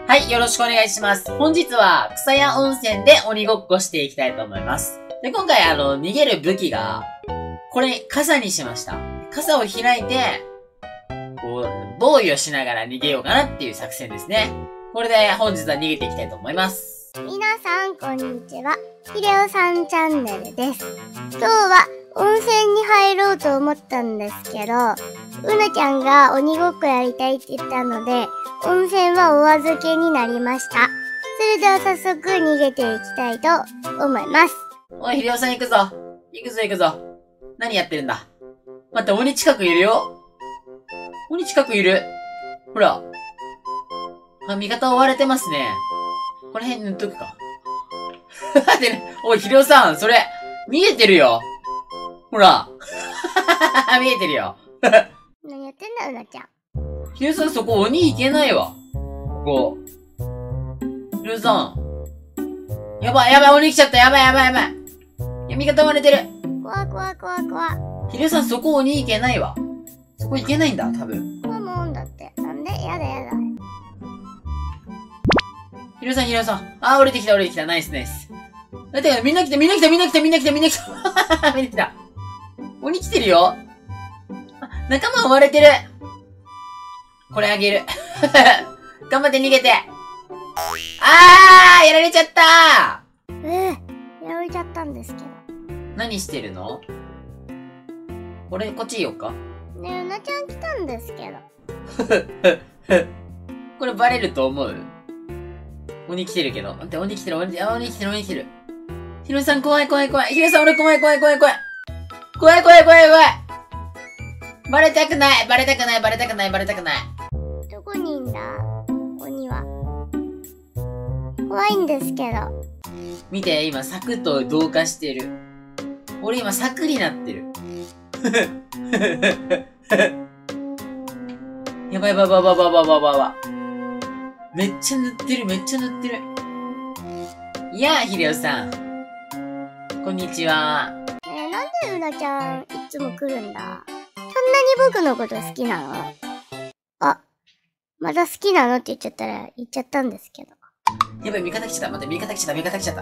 はい、よろしくお願いします。本日は草屋温泉で鬼ごっこしていきたいと思います。で、今回逃げる武器が、これ、傘にしました。傘を開いて、こう、防御しながら逃げようかなっていう作戦ですね。これで本日は逃げていきたいと思います。 皆さん、こんにちは。ひでおさんチャンネルです。今日は温泉に入ろうと思ったんですけど、うなちゃんが鬼ごっこやりたいって言ったので、温泉はお預けになりました。それでは早速逃げていきたいと思います。 おい、ひでおさん行くぞ。行くぞ行くぞ。何やってるんだ。待って、鬼近くいるよ。鬼近くいる。ほら。あ、味方追われてますね。この辺塗っとくか。待ってね。おい、ひでおさん、それ、見えてるよ。ほら。見えてるよ。 何やってんだ、うなちゃん。 ひでおさん、そこ鬼行けないわ。ここ。ひでおさん。やばい、やばい、鬼来ちゃった。やばい、やばい、やばい。いや、味方追われてる。 怖怖怖怖。 ひでおさん、そこ鬼行けないわ。そこ行けないんだ、多分。 怖もんだって。なんでやだやだ。 ひでおさん、ひでおさん。あー、降りてきた、降りてきた。ナイス、ナイス。だってみんな来た、みんな来た、みんな来た、みんな来た、みんな来た。みんな来た。鬼来てるよ。あ、仲間追われてる。これあげる。頑張って逃げて。あー、やられちゃったやられちゃったんですけど。 何してるの？俺、こっちいよっか。 ねえ、うなちゃん来たんですけど。 これバレると思う？鬼来てるけど。待って、鬼来てる、鬼来てる、鬼来てる、鬼来てる。ひろさん怖い怖い怖い。ひろさん俺怖い怖い怖い怖い。怖い怖い怖い怖い。バレたくない、バレたくない、バレたくない、バレたくない。 どこにいんだ鬼は。怖いんですけど。 見て、今、サクッと同化してる。俺今、サクになってる。やばいやばいやばいやばいやばいやばい。めっちゃ塗ってる、めっちゃ塗ってる。いやー、ひでおさん。こんにちは。 なんでうなちゃんいつも来るんだ？そんなに僕のこと好きなの？あ、また好きなのって言っちゃったら言っちゃったんですけど。 やばい、味方来ちゃった。待って、味方来ちゃった、味方来ちゃった。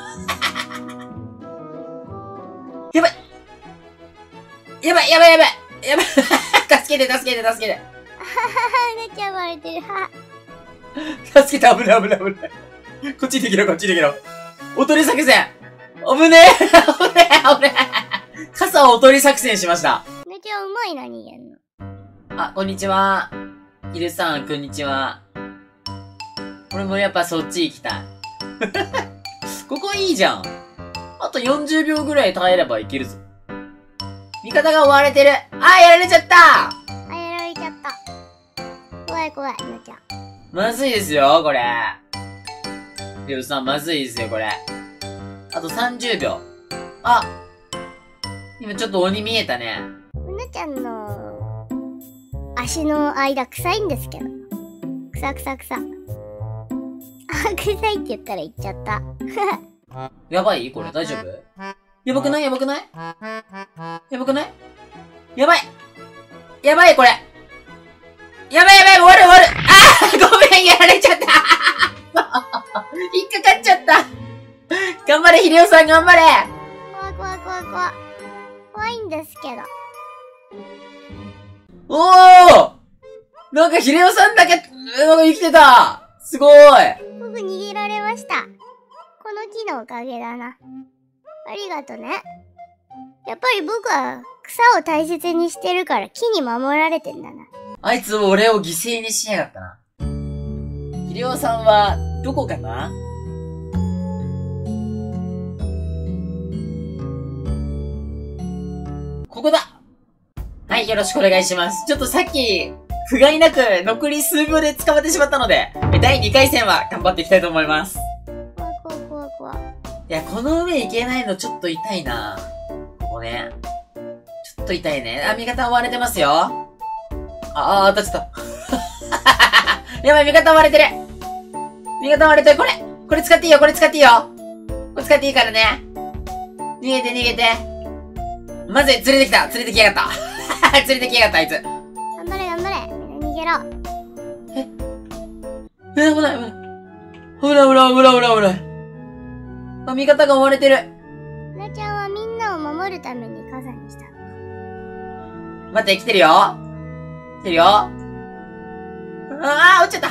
やばいやばいやばいやばいやばい助けて、助けて、助けて。 うなちゃん割れてる。 助けて、危ない、危ない、危ない。こっちに逃げろ、こっちに逃げろ。おとり作戦危ねえ危ねえ危ねえ傘をおとり作戦しました。 うなちゃんうまいな、逃げんの。 あ、こんにちは。ひるさん、こんにちは。俺もやっぱそっち行きたい。ここいいじゃん。あと40秒ぐらい耐えればいけるぞ。味方が追われてる。あー、やられちゃったあ、やられちゃった。怖い怖い、うなちゃん。 まずいですよ、これ。ひるさん、まずいですよ、これ。あと30秒。あ、今ちょっと鬼見えたね。 うなちゃんの足の間臭いんですけど。臭臭臭。あ、臭いって言ったら言っちゃった。 やばいこれ大丈夫？やばくないやばくないやばくないやばいやばいこれやばいやばい終わる終わるあーごめんやられちゃった引っかかっちゃった頑張れひでおさん頑張れ怖い怖い怖い怖い。怖いんですけど。 おーなんかひでおさんだけ、なんか生きてたすごい僕逃げられました。この木のおかげだな。ありがとね。やっぱり僕は草を大切にしてるから木に守られてんだな。 あいつ俺を犠牲にしやがったな。ひでおさんは、どこかなここだはい、よろしくお願いします。ちょっとさっき、不甲斐なく残り数秒で捕まってしまったので、第2回戦は頑張っていきたいと思います。 怖い怖い怖い怖い。 いや、この上行けないのちょっと痛いな。ここね。ちょっと痛いね。あ、味方追われてますよ。当たっちゃった。やばい、味方追われてる。味方追われてる。これ使っていいよ、これ使っていいよ。これ使っていいからね。逃げて、逃げて。まずい、連れてきた。連れてきやがった。連れてきやがった、あいつ。 頑張れ頑張れ。みんな逃げろ。 危ない、危ない。危ない、危ない、危ない、危ない。あ、味方が追われてる。 うなちゃんはみんなを守るために傘にしたの。 待って、来てるよ。来てるよ。ああ、落ちちゃった。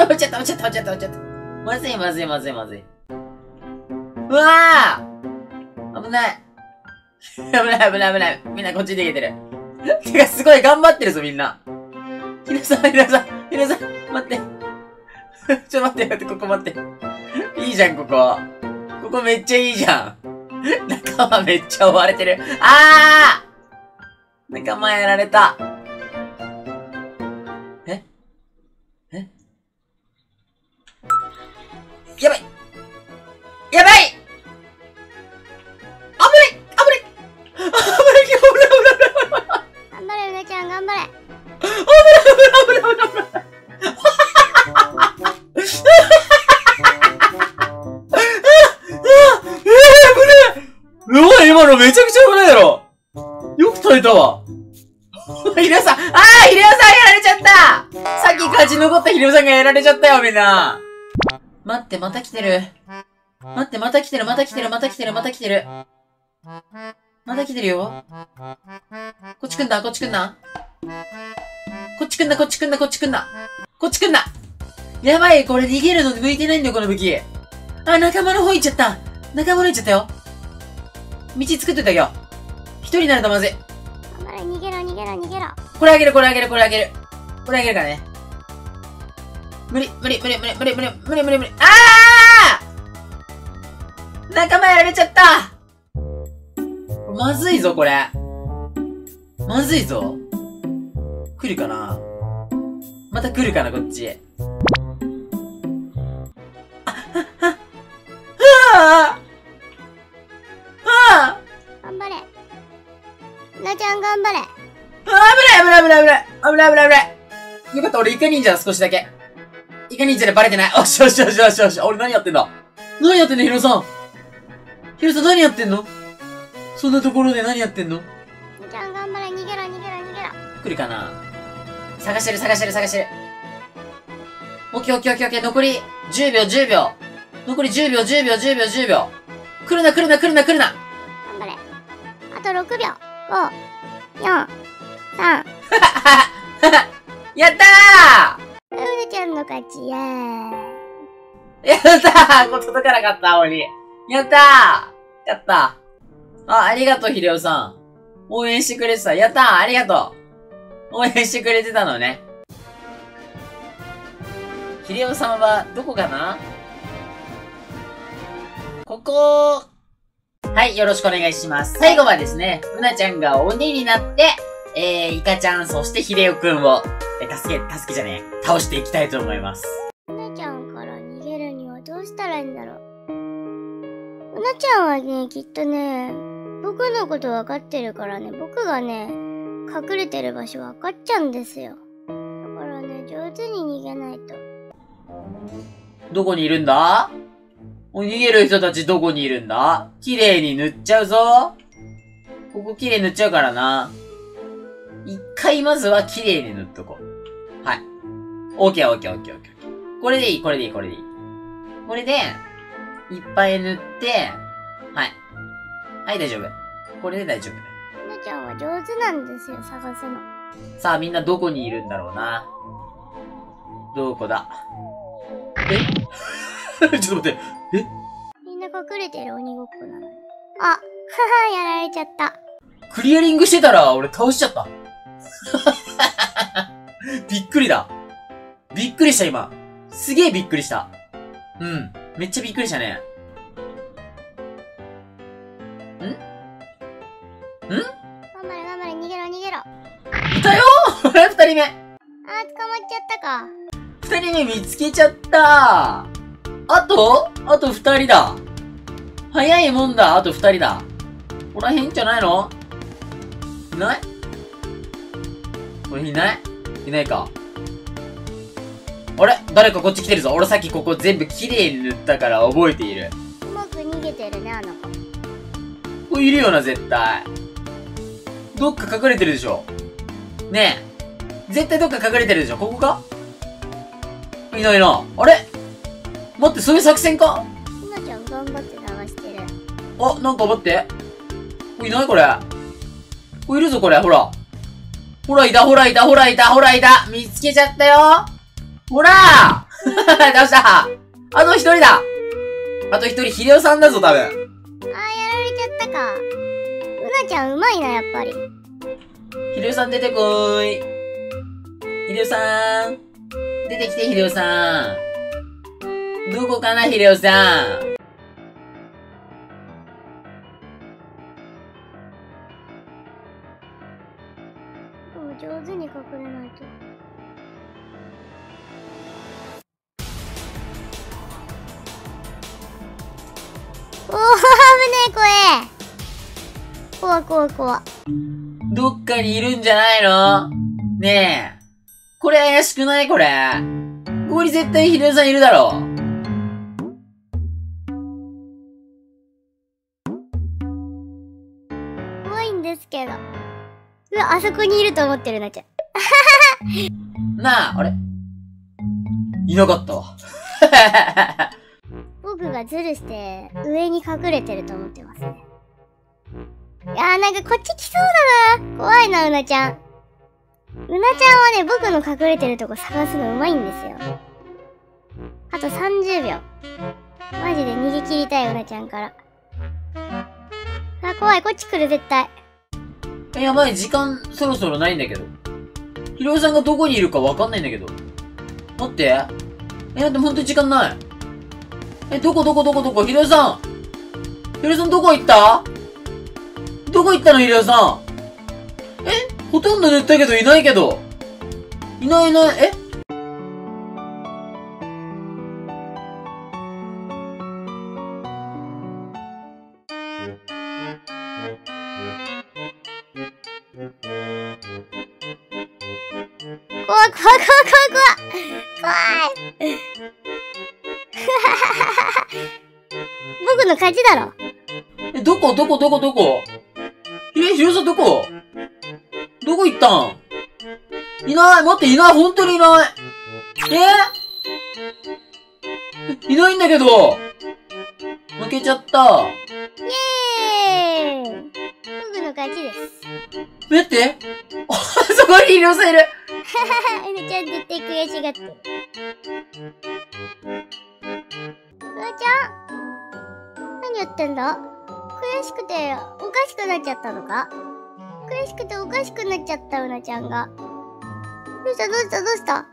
落ちちゃった、落ちちゃった、落ちちゃった、落ちちゃった。まずい、まずい、まずい、まずい。うわー危ない。危ない、危ない、危ない。みんなこっちに逃げてる。てか、すごい頑張ってるぞ、みんな。ひろさん、ひろさん、ひろさん、待って。ちょっと待って、待って、ここ待って。いいじゃん、ここ。ここめっちゃいいじゃん。仲間めっちゃ追われてる。あー仲間やられた。えやばいやばい危ない危ない危ない危ない頑張れ、うなちゃん、頑張れ。 危ない危ない危ない危ない危ないうわ、今のめちゃくちゃ危ないだろ。よく耐えたわ。ひろさん、ひろさんやられちゃった。さっき勝ち残ったひろさんがやられちゃったよ、みんな。待って、また来てる。待って、また来てる、また来てる、また来てる、また来てる。また来てるよ。こっち来んな、こっち来んな。こっち来んな、こっち来んな、こっち来んな。こっち来んな。やばい、これ逃げるのに向いてないんだよ、この武器。仲間の方行っちゃった。仲間の方行っちゃったよ。道作っといてあげよう。一人になるとまずい。 頑張れ、逃げろ、逃げろ、逃げろ。 これあげる、これあげる、これあげる。これあげるからね。無理、無理、無理、無理、無理、無理、無理、無理、無理。仲間やられちゃった。まずいぞ、これ。まずいぞ。来るかな？また来るかな、こっち。 頑張れ。うなちゃん頑張れ。 危ない危ない危ない危ない危ない危ない危ない。よかった、俺イカ忍者だ、少しだけ。イカ忍者でバレてない。よしよしよしよしよし。俺何やってんだ？何やってんの、ヒロさん。ヒロさん何やってんの？そんなところで何やってんの？ うなちゃん頑張れ、逃げろ、逃げろ、逃げろ。 来るかな？探してる探してる探してる。オッケーオッケーオッケーオッケー。残り10秒10秒。残り10秒10秒10秒10秒。来るな来るな来るな来るな。 頑張れ。あと6秒。5、4、3。 やったうなちゃんの勝ち、イェーイ。 ーやったーこれ届かなかった、鬼。やったーやった。ありがとう、ひでおさん。応援してくれてた。やったーありがとう。応援してくれてたのね。ひでおさんは、どこかな？ここ。はい、よろしくお願いします。最後はですね、うなちゃんが鬼になって、イカちゃん、そしてひでおくんを、助けじゃねえ、倒していきたいと思います。 うなちゃんから逃げるにはどうしたらいいんだろう。うなちゃんはね、きっとね、僕のこと分かってるからね、僕がね、隠れてる場所分かっちゃうんですよ。だからね、上手に逃げないと。 どこにいるんだ？逃げる人たちどこにいるんだ？綺麗に塗っちゃうぞ。ここ綺麗に塗っちゃうからな。一回まずは綺麗に塗っとこう。はい。オッケーオッケーオッケーオッケー。これでいい、これでいい、これでいい。これで、いっぱい塗って、はい。はい、大丈夫。これで大丈夫。 うなちゃんは上手なんですよ、探すの。 さあ、みんなどこにいるんだろうな。どこだ？ちょっと待って。 みんな隠れてる鬼ごっこなのに。あ、はは、やられちゃった。 クリアリングしてたら、俺倒しちゃった。びっくりだ。びっくりした、今。すげえびっくりした。うん。めっちゃびっくりしたね。 頑張れ頑張れ、逃げろ逃げろ。 いたよー二人目。 あー、捕まっちゃったか。 二人目見つけちゃったあと二人だ。早いもんだ。あと二人だ。こらへんじゃないの？いない？これいない？いないか。あれ？誰かこっち来てるぞ。俺さっきここ全部綺麗に塗ったから覚えている。 うまく逃げてるね、あの子。 これいるよな、絶対。どっか隠れてるでしょ。ねえ。絶対どっか隠れてるでしょ。ここか？ いないな。あれ待って、そういう作戦か？ うなちゃん頑張って探してる。 あ、なんか待って。いないこれ。いるぞこれ、ほら。ほら、いた、ほら、いた、ほら、いた、ほら、いた。見つけちゃったよ。ほらどうしたあと一人だ。あと一人、ヒデオさんだぞ、多分。 あー、やられちゃったか。うなちゃんうまいな、やっぱり。 ヒデオさん出てこーい。ヒデオさん。出てきて、ヒデオさん。どこかな、ヒデオさん。 もう上手に隠れないと。おー、危ねえ、怖え。怖怖怖。 どっかにいるんじゃないの？ねえ。これ怪しくないこれ。ここに絶対ヒデオさんいるだろ。 怖いんですけど。うわ、あそこにいると思ってるなっちゃう。 なあ、あれいなかったわ。 僕がズルして上に隠れてると思ってますね。いやー、なんかこっち来そうだな。怖いな、うなちゃん。うなちゃんはね、僕の隠れてるとこ探すのうまいんですよ。あと30秒。マジで逃げ切りたい、うなちゃんから。あ、怖い、こっち来る、絶対。 やばい、時間そろそろないんだけど。ヒロさんがどこにいるかわかんないんだけど。待って。待って、ほんとに時間ない。どこヒロさんヒロさんどこ行った？どこ行ったのヒロさん。ほとんど塗ったけどいないけど。いない。 怖い。僕の勝ちだろ。 どこヒロさんどこ行ったん？いない。待って、いない。本当にいない。いないんだけど。負けちゃった。 イエーイ。僕の勝ちです。 待って。あそこにヒロさんいる。 うなちゃん絶対悔しがってる。うなちゃん何やってんだ？悔しくておかしくなっちゃったのか？悔しくておかしくなっちゃったうなちゃんが。どうした